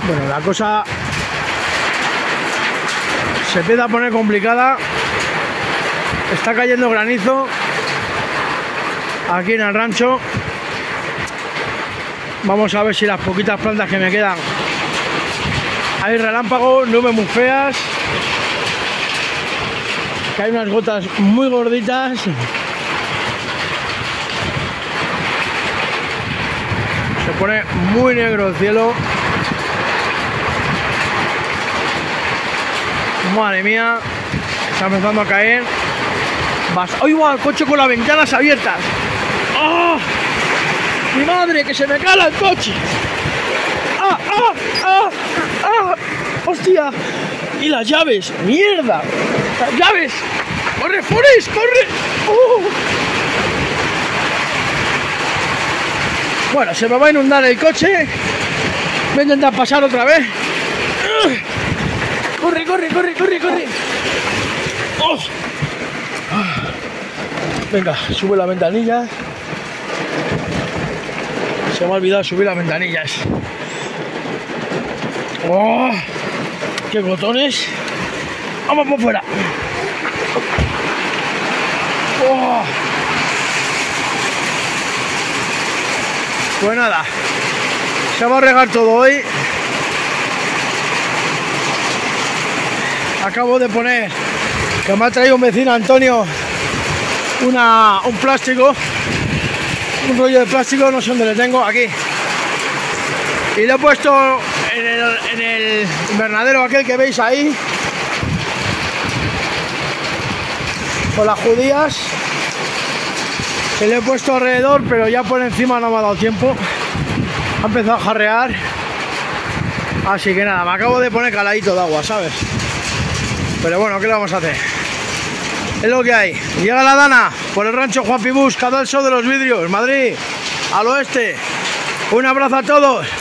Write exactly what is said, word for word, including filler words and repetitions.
Bueno, la cosa se empieza a poner complicada. Está cayendo granizo aquí en el rancho. Vamos a ver si las poquitas plantas que me quedan. Hay relámpagos, nubes muy feas. Que hay unas gotas muy gorditas. Se pone muy negro el cielo. Madre mía, está empezando a caer. Vas, ¡oigo al coche con las ventanas abiertas! ¡Oh! ¡Mi madre, que se me cala el coche! ¡Ah, ah, ah, ah! ¡Hostia! ¡Y las llaves! ¡Mierda! ¡Las llaves! ¡Corre, Forrest, corre! ¡Oh! Bueno, se me va a inundar el coche. Voy a intentar pasar otra vez. ¡Corre, corre, corre, corre, corre! ¡Oh! Venga, sube las ventanillas. Se me ha olvidado subir las ventanillas. ¡Oh! ¡Qué botones! ¡Vamos por fuera! ¡Oh! Pues nada, se va a regar todo hoy. Acabo de poner, que me ha traído un vecino, Antonio, una, un plástico, un rollo de plástico, no sé dónde le tengo, aquí. Y lo he puesto en el, en el invernadero aquel que veis ahí, con las judías. Se le he puesto alrededor, pero ya por encima no me ha dado tiempo. Ha empezado a jarrear. Así que nada, me acabo de poner caladito de agua, ¿sabes? Pero bueno, ¿qué le vamos a hacer? Es lo que hay. Llega la Dana por el rancho Juan Pibús, Cadalso de los Vidrios, Madrid, al oeste. Un abrazo a todos.